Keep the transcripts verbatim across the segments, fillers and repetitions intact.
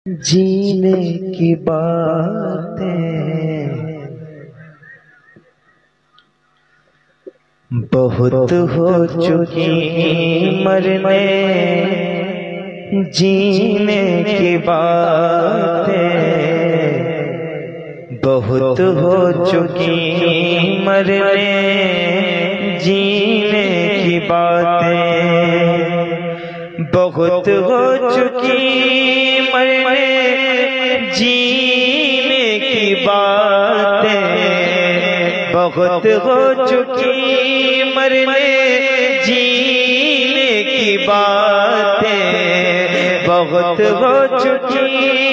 जीने की बातें बहुत हो चुकी, मरने जीने की बातें बहुत हो चुकी, मरने जीने की बातें बहुत हो चुकी, मरने जीने की बातें बहुत हो चुकी, मरने जीने की बातें बहुत हो चुकी,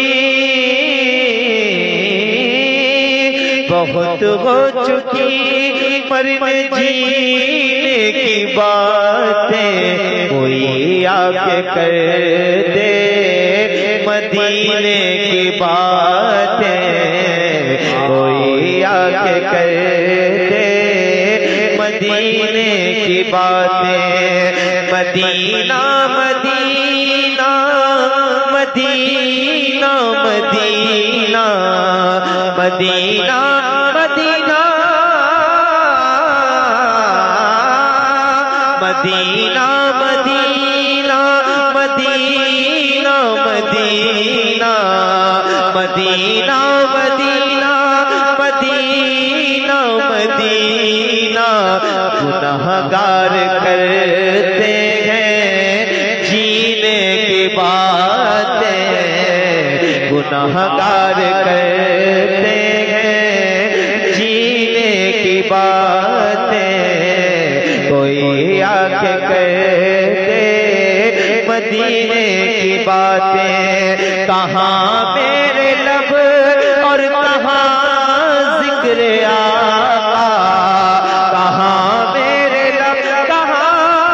बहुत हो चुकी, मरने जीने की बातें कोई आके कर दे मदीने की बातें, कोई आके कर दे मदीने की बातें। Medina Medina Medina Medina Medina Medina Medina Medina Medina Medina Medina Medina Medina Medina गुनहगार करते हैं जीने की बातें, गुनहगार करते हैं जीने की बातें कोई आके कहते मदीने की बातें। कहाँ मेरे लब और कहाँ जिक्र आका, कहाँ मेरे लब कहाँ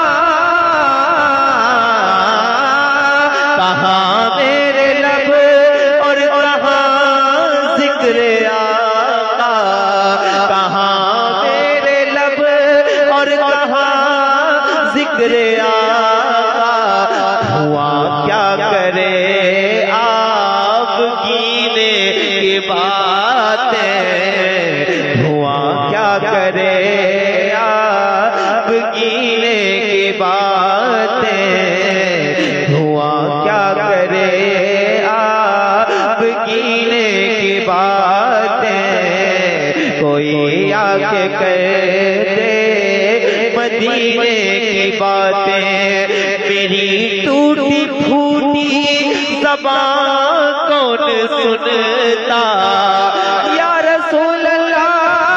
कहाँ मेरे लब और कहाँ जिक्र आका, कहाँ मेरे लब और कहाँ जिक्र आका। हुआ क्या करे आप गीने की बातें, हुआ क्या करे आप गीने की बातें, हुआ क्या करे आप गीने की बातें कोई आके कह दे मदीने की बातें। मेरी टूटी फूटी ज़बान कौन सुनता या रसूल अल्लाह,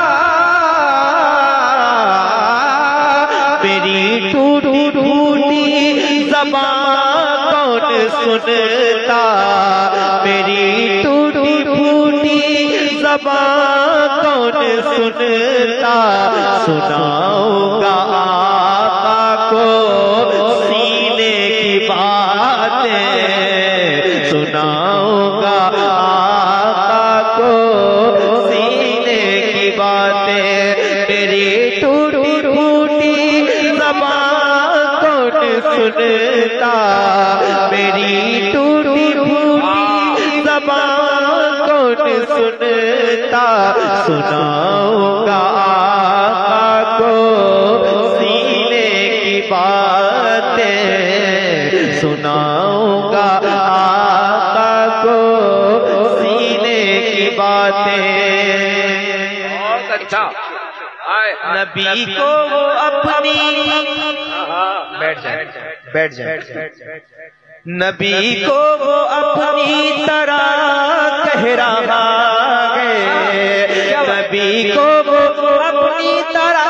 मेरी टूटी फूटी ज़बान कौन सुनता, मेरी टूटी फूटी ज़बान कौन सुनता। सुनाऊंगा आका को सीने की बातें, सुनाऊंगा आका को सीने की बातें। मेरी टूटी फूटी ज़बान कौन सुनता, मेरी टूटी फूटी ज़बान कौन सुनता। सुनाऊंगा आका को सीने की बातें, सुनाऊंगा आका को सीने की बातें। बहुत अच्छा। नबी को वो अपनी बैठ जाए बैठ जाए नबी को वो अपनी तरह कह रहा है, नबी को वो अपनी तरह,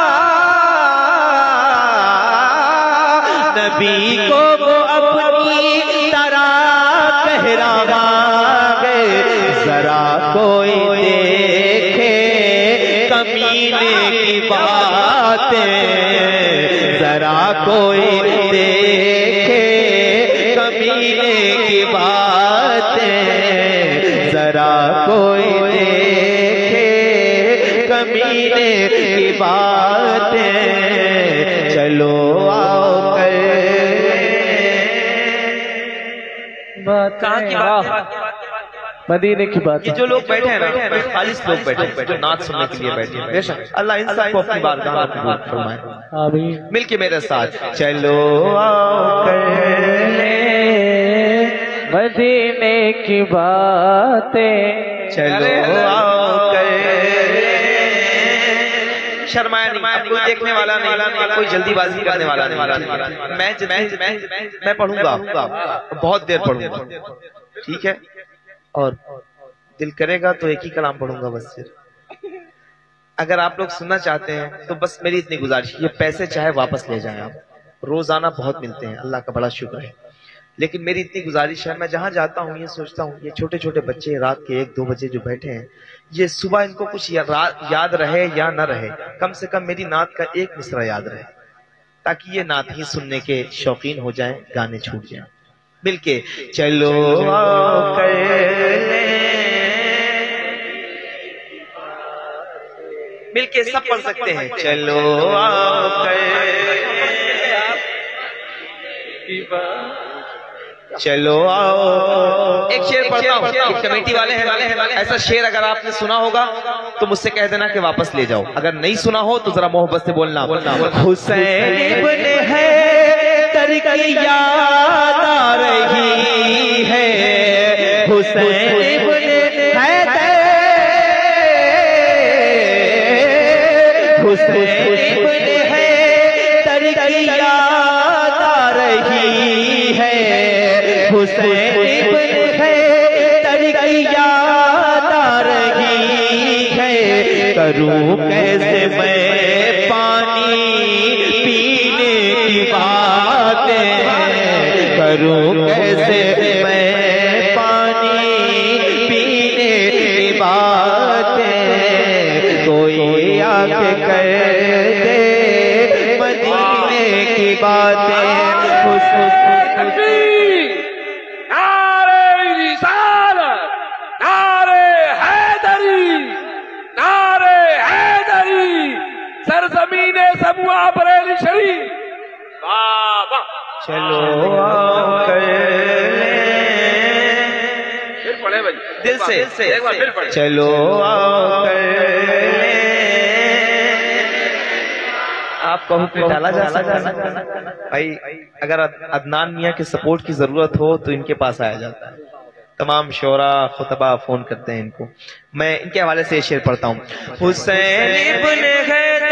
नबी को वो अपनी तरह कह रहा है। जरा कोई देखे कमीने की बातें, जरा कोई देखे कमीने की बातें, जरा कोई देखे कमीने की बातें। चलो आओ कर कहाँ की बात मदीने की बात। ये जो लोग बैठे हैं ना, खालिस लोग बैठे हैं जो नाच सुनने के लिए बैठे हैं। बेशक अल्लाह इन सबको अपनी बारगाह में कबूल फरमाए। आमीन। मिलके मेरे साथ चलो आओ कर ले मदीने की बातें, चलो आओ कर ले। शर्माया नहीं, अब कोई देखने वाला नहीं, कोई जल्दीबाजी करने वाला नहीं। मैं मैं मैं पढ़ूंगा, बहुत देर पढ़ूंगा, ठीक है। और दिल करेगा तो एक ही कलाम पढ़ूंगा बस। फिर अगर आप लोग सुनना चाहते हैं तो बस मेरी इतनी गुजारिश, ये पैसे चाहे वापस ले जाएं आप, रोजाना बहुत मिलते हैं, अल्लाह का बड़ा शुक्र है। लेकिन मेरी इतनी गुजारिश है, मैं जहां जाता हूँ ये सोचता हूँ ये छोटे छोटे बच्चे रात के एक दो बजे जो बैठे हैं, ये सुबह इनको कुछ या, याद रहे या न रहे, कम से कम मेरी नात का एक मिसरा याद रहे, ताकि ये नात ही सुनने के शौकीन हो जाएं, गाने छूट जाएं। मिलके चलो आओ कर ले, मिलके सब पढ़ सकते हैं। चलो आओ कर, चलो आओ। एक शेर पढ़ता हूँ, एक कमेटी वाले हैं वाले हैं वाले ऐसा शेर अगर आपने सुना होगा तो मुझसे कह देना कि वापस ले जाओ, अगर नहीं सुना हो तो जरा मोहब्बत से बोलना। हुसैन इब्न हैदर की याद आ रही है, हुसैन इब्न हैदर, हुसैन इब्न हैदर की याद आ रही है, हुसैन इब्न हैदर की याद आ रही है। करूं कैसे मैं पानी पीने की बातें, करूं कैसे मैं पानी पीने की बातें, कोई आके कर दे मदीने की बातें। सरजमीने सबुआ बरेली शरीफ, बाबा चलो आओ कर ले, फिर पढ़े भाई दिल से, से एक बार फिर पढ़े। चलो आओ कर ले। आपका हुक्म डाला जा सकता है भाई, अगर अदनान मियाँ के सपोर्ट की जरूरत हो तो इनके पास आया जाता है। तमाम शोरा खुतबा फोन करते हैं इनको। मैं इनके हवाले से शेर पढ़ता हूँ। हुसैन इब्न हैदर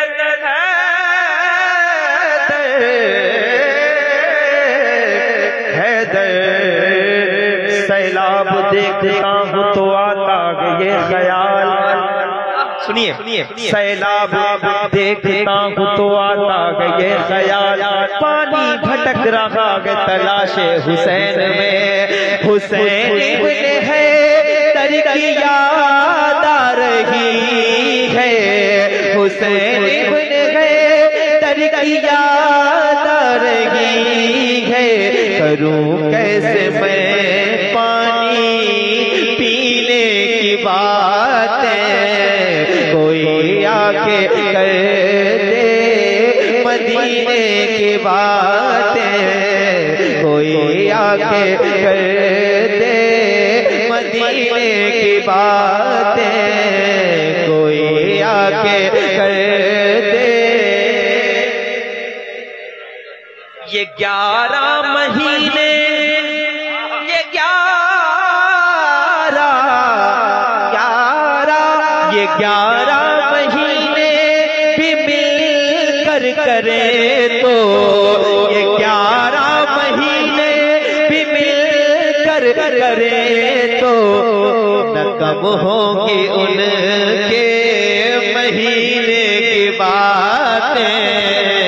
हैदर सैलाब देखता हूँ तो आता ये ख्याल, सुनिए सुनिए, सैलाब देखता हूँ तो आता ये ख्याल, पानी भटक रहा है तलाशे हुसैन में, हुसैन इब्न हैदर की याद आ रही है, हुसैन इब्न हैदर की याद आ रही है। करूं कैसे मैं पानी पीने की बातें, कोई आके कर दे मदीने की बातें, कोई आके कर दे मदीने की बातें, कोई आके कर दे। ये ग्यारह महीने, ये ग्यारह ग्यारह ये ग्यारह महीने भी मिलकर करे तो, ये ग्यारह महीने भी मिलकर करे तो, न कम होंगी उनके महीने की बातें,